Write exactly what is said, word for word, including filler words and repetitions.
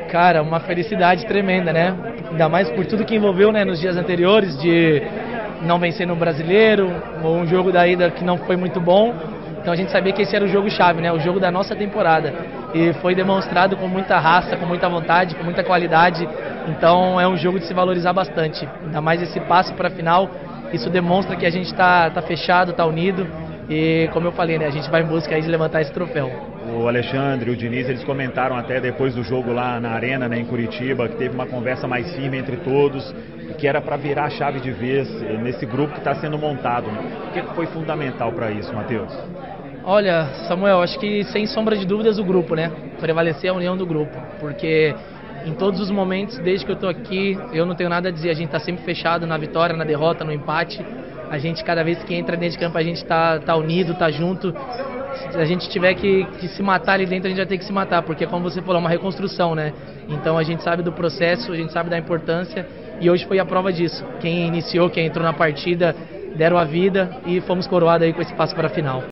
Cara, uma felicidade tremenda, né? Ainda mais por tudo que envolveu, né, nos dias anteriores, de não vencer no Brasileiro, ou um jogo da ida que não foi muito bom. Então a gente sabia que esse era o jogo-chave, né? O jogo da nossa temporada. E foi demonstrado com muita raça, com muita vontade, com muita qualidade. Então é um jogo de se valorizar bastante. Ainda mais esse passo para a final, isso demonstra que a gente está tá fechado, está unido. E como eu falei, né, a gente vai em busca aí de levantar esse troféu. O Alexandre e o Diniz, eles comentaram até depois do jogo lá na Arena, né, em Curitiba, que teve uma conversa mais firme entre todos, e que era para virar a chave de vez nesse grupo que está sendo montado. O que foi fundamental para isso, Matheus? Olha, Samuel, acho que sem sombra de dúvidas o grupo, né? Prevalecer a união do grupo, porque em todos os momentos, desde que eu estou aqui, eu não tenho nada a dizer, a gente está sempre fechado na vitória, na derrota, no empate. A gente, cada vez que entra dentro de campo, a gente está tá unido, está junto. Se a gente tiver que, que se matar ali dentro, a gente vai ter que se matar, porque como você falou, é uma reconstrução, né? Então a gente sabe do processo, a gente sabe da importância, e hoje foi a prova disso. Quem iniciou, quem entrou na partida, deram a vida e fomos coroados aí com esse passo para a final.